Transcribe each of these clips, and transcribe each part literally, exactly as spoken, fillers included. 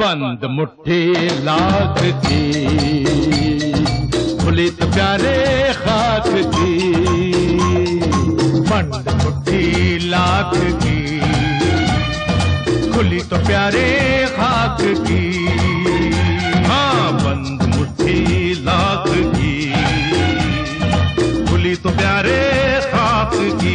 बंद मुट्ठी लाख की, खुली तो प्यारे खाक की। बंद मुट्ठी लाख की, खुली तो प्यारे खाक की। हाँ, बंद मुट्ठी लाख की, खुली तो प्यारे खाक की।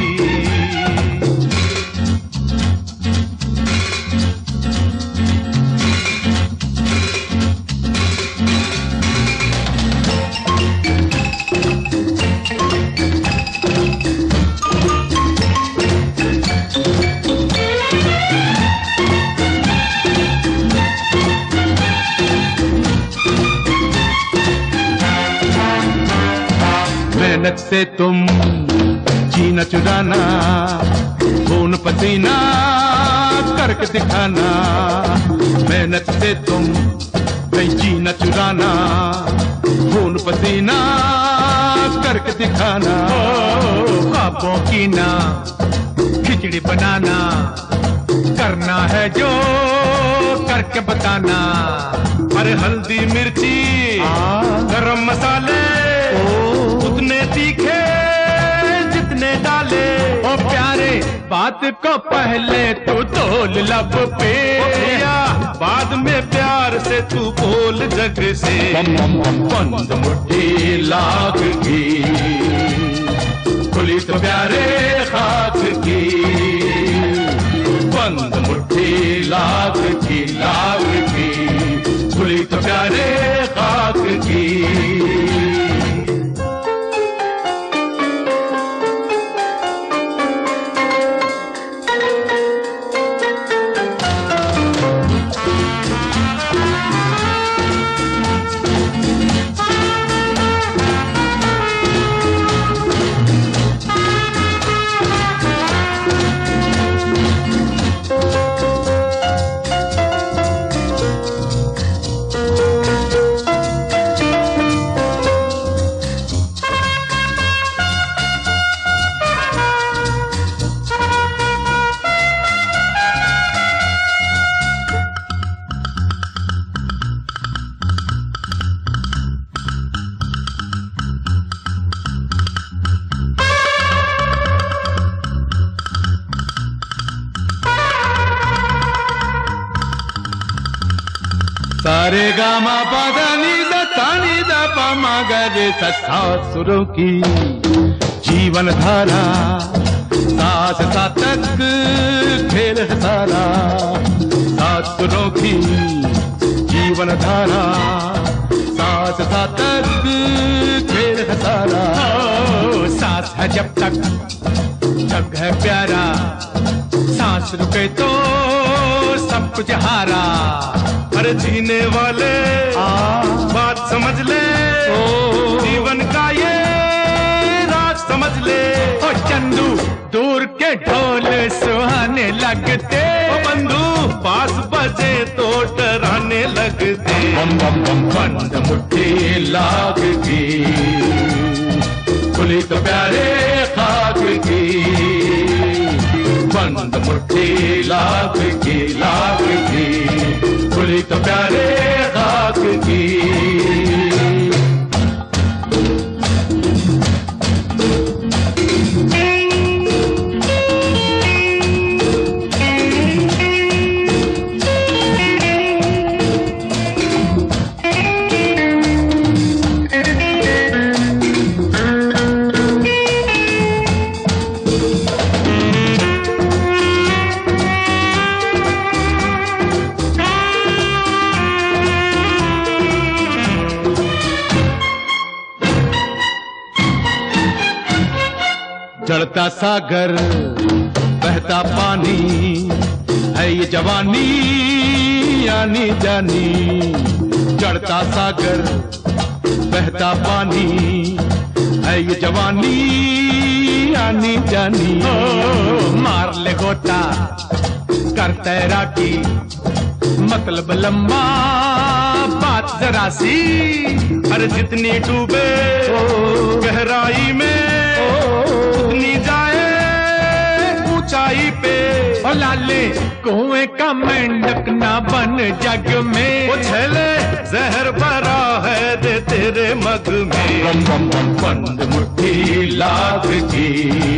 मेहनत से तुम जीना चुराना, खून पसीना करके दिखाना। मेहनत से तुम कहीं जीना चुराना, खून पसीना करके दिखाना। ख्वाबों की ना खिचड़ी बनाना, करना है जो करके बताना। अरे हल्दी मिर्ची गरम मसाले उतने तीखे जितने डाले। ओ प्यारे, बात को पहले तू तोल लब पे, बाद में प्यार से तू बोल जग से। बंद मुट्ठी लाख की, खुली तो प्यारे खाक की। बंद मुट्ठी लाख की, लाख की, खुली तो प्यारे खाक की। सारे गामा पादा नीदा तानी दा पामा गरे सत्ता सुरों की जीवन धारा। साथ सातक खेल है सारा, सात सुरों की जीवन धारा। साथ सातक खेल है सारा। ओ, सांस है जब तक जग है प्यारा, सांस रुके तो सब कुछ हारा। अरे जीने वाले आ, बात समझ ले, ओ, जीवन का ये राज समझ ले। ओ चंदू, दूर के ढोल सुहाने लगते, ओ बंधु पास बजे तो डराने लगते। बंद मुट्ठी लाख की, खुली तो प्यारे खाक की। बंद मुट्ठी लाख की, लाख की, खुली तो प्यारे खाक की। चढ़ता सागर बहता पानी है ये जवानी आनी जानी। चढ़ता सागर बहता पानी है ये जवानी आनी जानी। ओ, मार ले गोता कर तैराकी, मतलब लंबा बात जरा सी। अरे जितनी डूबे गहराई में उतनी जाए ऊंचाई पे। ओ लाले कुएं का मेंढक ना बन जग में। वो छले जहर भरा है दे तेरे मग में। बंद मुट्ठी लाख की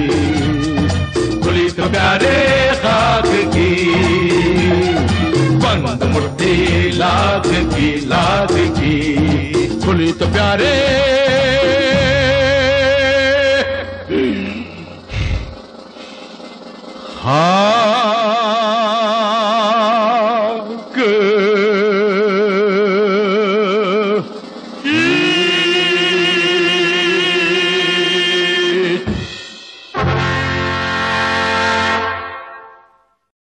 खुली तो प्यारे खाक की। बंद मुट्ठी लाख की लाख की खुली तो प्यारे। हाँ